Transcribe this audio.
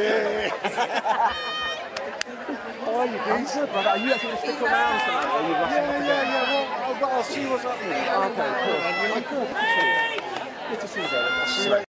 How are you, Rhys? I'm good, brother. Are you actually going to stick around tonight? Or are you rushing off again? Well, I'll see what's happening. Okay, cool. I'm good. Good to see you, brother. See you later.